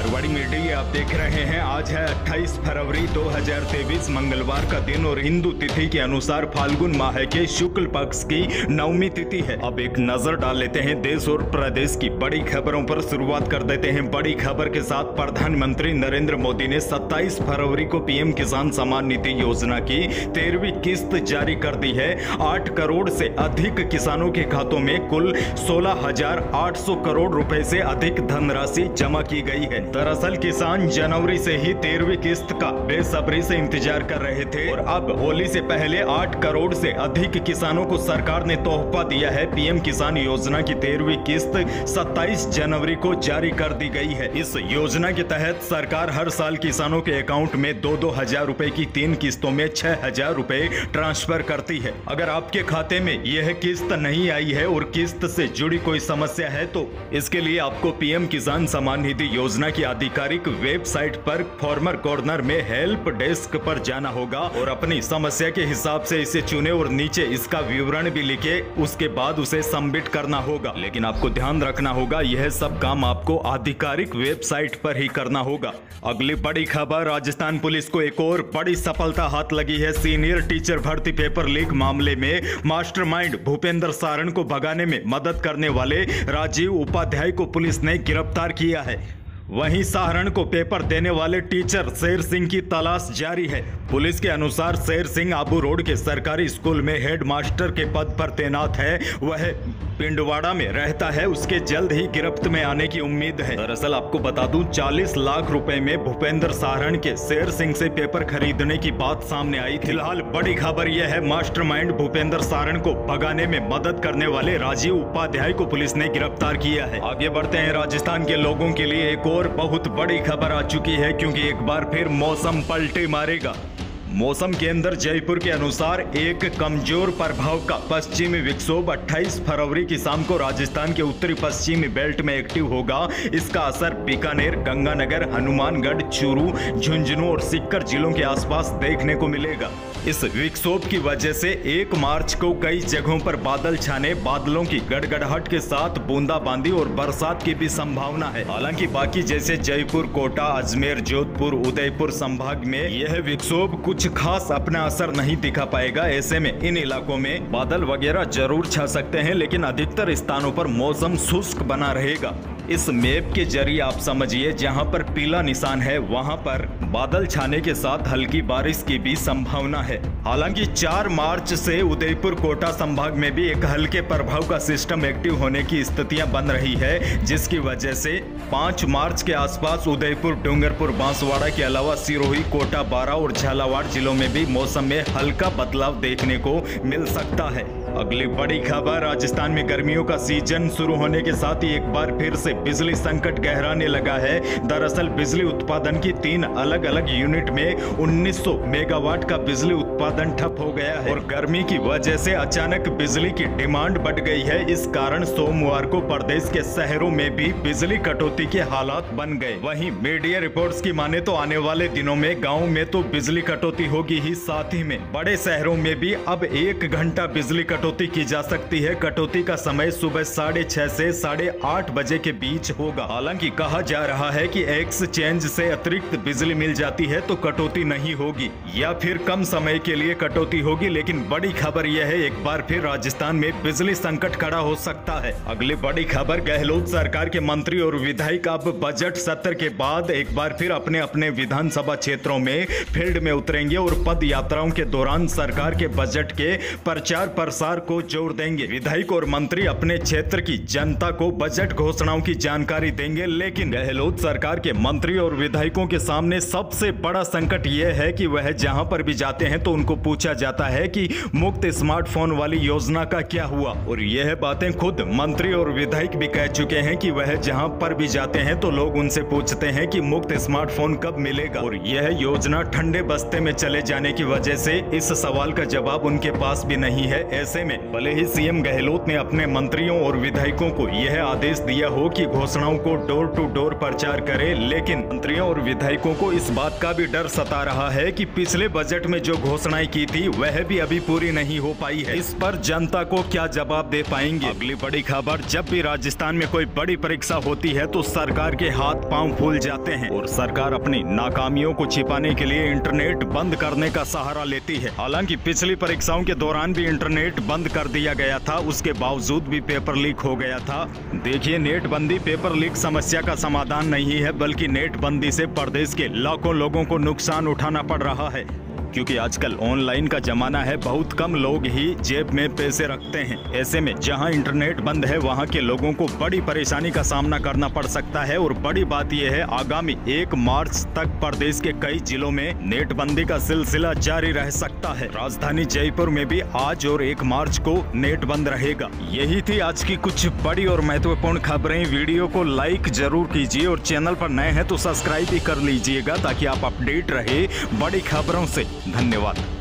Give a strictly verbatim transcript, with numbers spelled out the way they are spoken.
Marwari media आप देख रहे हैं। आज है अट्ठाईस फरवरी दो हज़ार तेईस मंगलवार का दिन और हिंदू तिथि के अनुसार फाल्गुन माह के शुक्ल पक्ष की नवमी तिथि है। अब एक नजर डाल लेते हैं देश और प्रदेश की बड़ी खबरों पर। शुरुआत कर देते हैं बड़ी खबर के साथ। प्रधानमंत्री नरेंद्र मोदी ने सत्ताईस फरवरी को पीएम किसान सम्मान निधि योजना की तेरहवीं किस्त जारी कर दी है। आठ करोड़ से अधिक किसानों के खातों में कुल सोलह हजार आठ सौ करोड़ रुपए से अधिक धनराशि जमा की गई है। दरअसल किसान जनवरी से ही तेरहवीं किस्त का बेसब्री से इंतजार कर रहे थे और अब होली से पहले आठ करोड़ से अधिक किसानों को सरकार ने तोहफा दिया है। पीएम किसान योजना की तेरहवीं किस्त सत्ताईस जनवरी को जारी कर दी गई है। इस योजना के तहत सरकार हर साल किसानों के अकाउंट में दो दो हजार रुपए की तीन किस्तों में छह हजार रुपए ट्रांसफर करती है। अगर आपके खाते में यह किस्त नहीं आई है और किस्त से जुड़ी कोई समस्या है तो इसके लिए आपको पीएम किसान सम्मान निधि योजना की आधिकारिक वेबसाइट पर फॉर्मर कॉर्नर में हेल्प डेस्क पर जाना होगा और अपनी समस्या के हिसाब से इसे चुने और नीचे इसका विवरण भी लिखे। उसके बाद उसे सबमिट करना होगा। लेकिन आपको ध्यान रखना होगा यह सब काम आपको आधिकारिक वेबसाइट पर ही करना होगा। अगली बड़ी खबर, राजस्थान पुलिस को एक और बड़ी सफलता हाथ लगी है। सीनियर टीचर भर्ती पेपर लीक मामले में मास्टरमाइंड भूपेंद्र सारण को भगाने में मदद करने वाले राजीव उपाध्याय को पुलिस ने गिरफ्तार किया है। वहीं सारण को पेपर देने वाले टीचर शेर सिंह की तलाश जारी है। पुलिस के अनुसार शेर सिंह आबू रोड के सरकारी स्कूल में हेड मास्टर के पद पर तैनात है। वह पिंडवाड़ा में रहता है। उसके जल्द ही गिरफ्त में आने की उम्मीद है। दरअसल आपको बता दूं चालीस लाख रुपए में भूपेंद्र सारण के शेर सिंह से पेपर खरीदने की बात सामने आई थी। फिलहाल बड़ी खबर यह है, मास्टरमाइंड भूपेंद्र सारण को भगाने में मदद करने वाले राजीव उपाध्याय को पुलिस ने गिरफ्तार किया है। आगे बढ़ते हैं। राजस्थान के लोगों के लिए एक और बहुत बड़ी खबर आ चुकी है क्योंकि एक बार फिर मौसम पलटे मारेगा। मौसम केंद्र जयपुर के अनुसार एक कमजोर प्रभाव का पश्चिमी विक्षोभ अट्ठाईस फरवरी की शाम को राजस्थान के उत्तरी पश्चिमी बेल्ट में एक्टिव होगा। इसका असर बीकानेर, गंगानगर, हनुमानगढ़, चूरू, झुंझुनू और सीकर जिलों के आसपास देखने को मिलेगा। इस विक्षोभ की वजह से एक मार्च को कई जगहों पर बादल छाने, बादलों की गड़गड़ाहट के साथ बूंदाबांदी और बरसात की भी संभावना है। हालांकि बाकी जैसे जयपुर, कोटा, अजमेर, जोधपुर, उदयपुर संभाग में यह विक्षोभ कुछ खास अपना असर नहीं दिखा पाएगा। ऐसे में इन इलाकों में बादल वगैरह जरूर छा सकते हैं लेकिन अधिकतर स्थानों पर मौसम शुष्क बना रहेगा। इस मैप के जरिए आप समझिए जहां पर पीला निशान है वहां पर बादल छाने के साथ हल्की बारिश की भी संभावना है। हालांकि चार मार्च से उदयपुर, कोटा संभाग में भी एक हल्के प्रभाव का सिस्टम एक्टिव होने की स्थितियां बन रही है, जिसकी वजह से पाँच मार्च के आसपास उदयपुर, डूंगरपुर, बांसवाड़ा के अलावा सिरोही, कोटा, बारा और झालावाड़ जिलों में भी मौसम में हल्का बदलाव देखने को मिल सकता है। अगली बड़ी खबर, राजस्थान में गर्मियों का सीजन शुरू होने के साथ ही एक बार फिर से बिजली संकट गहराने लगा है। दरअसल बिजली उत्पादन की तीन अलग अलग यूनिट में उन्नीस सौ मेगावाट का बिजली उत्पादन ठप हो गया है और गर्मी की वजह से अचानक बिजली की डिमांड बढ़ गई है। इस कारण सोमवार को प्रदेश के शहरों में भी बिजली कटौती के हालात बन गए। वहीं मीडिया रिपोर्ट्स की माने तो आने वाले दिनों में गाँव में तो बिजली कटौती होगी ही, साथ ही में बड़े शहरों में भी अब एक घंटा बिजली कटौती की जा सकती है। कटौती का समय सुबह साढ़े छह से साढ़े आठ बजे के बीच होगा। हालांकि कहा जा रहा है कि एक्सचेंज से अतिरिक्त बिजली मिल जाती है तो कटौती नहीं होगी या फिर कम समय के लिए कटौती होगी। लेकिन बड़ी खबर यह है एक बार फिर राजस्थान में बिजली संकट खड़ा हो सकता है। अगली बड़ी खबर, गहलोत सरकार के मंत्री और विधायक अब बजट सत्र के बाद एक बार फिर अपने अपने विधानसभा क्षेत्रों में फील्ड में उतरेंगे और पद यात्राओं के दौरान सरकार के बजट के प्रचार प्रसार को जोर देंगे। विधायक और मंत्री अपने क्षेत्र की जनता को बजट घोषणाओं की जानकारी देंगे। लेकिन गहलोत सरकार के मंत्री और विधायकों के सामने सबसे बड़ा संकट यह है कि वह जहां पर भी जाते हैं तो उनको पूछा जाता है कि मुफ्त स्मार्टफोन वाली योजना का क्या हुआ। और यह बातें खुद मंत्री और विधायक भी कह चुके हैं कि वह जहां पर भी जाते हैं तो लोग उनसे पूछते हैं कि मुफ्त स्मार्टफोन कब मिलेगा। और यह योजना ठंडे बस्ते में चले जाने की वजह से इस सवाल का जवाब उनके पास भी नहीं है। ऐसे ऐसे में भले ही सीएम गहलोत ने अपने मंत्रियों और विधायकों को यह आदेश दिया हो कि घोषणाओं को डोर टू डोर प्रचार करें, लेकिन मंत्रियों और विधायकों को इस बात का भी डर सता रहा है कि पिछले बजट में जो घोषणाएं की थी वह भी अभी पूरी नहीं हो पाई है। इस पर जनता को क्या जवाब दे पाएंगे? अगली बड़ी खबर, जब भी राजस्थान में कोई बड़ी परीक्षा होती है तो सरकार के हाथ पांव फूल जाते हैं और सरकार अपनी नाकामियों को छिपाने के लिए इंटरनेट बंद करने का सहारा लेती है। हालांकि पिछली परीक्षाओं के दौरान भी इंटरनेट बंद कर दिया गया था, उसके बावजूद भी पेपर लीक हो गया था। देखिए, नेट बंदी पेपर लीक समस्या का समाधान नहीं है, बल्कि नेट बंदी से प्रदेश के लाखों लोगों को नुकसान उठाना पड़ रहा है, क्योंकि आजकल ऑनलाइन का जमाना है, बहुत कम लोग ही जेब में पैसे रखते हैं। ऐसे में जहां इंटरनेट बंद है वहां के लोगों को बड़ी परेशानी का सामना करना पड़ सकता है। और बड़ी बात यह है, आगामी एक मार्च तक प्रदेश के कई जिलों में नेट बंदी का सिलसिला जारी रह सकता है। राजधानी जयपुर में भी आज और एक मार्च को नेट बंद रहेगा। यही थी आज की कुछ बड़ी और महत्वपूर्ण खबरें। वीडियो को लाइक जरूर कीजिए और चैनल पर नए हैं तो सब्सक्राइब भी कर लीजिएगा, ताकि आप अपडेट रहे बड़ी खबरों से। धन्यवाद।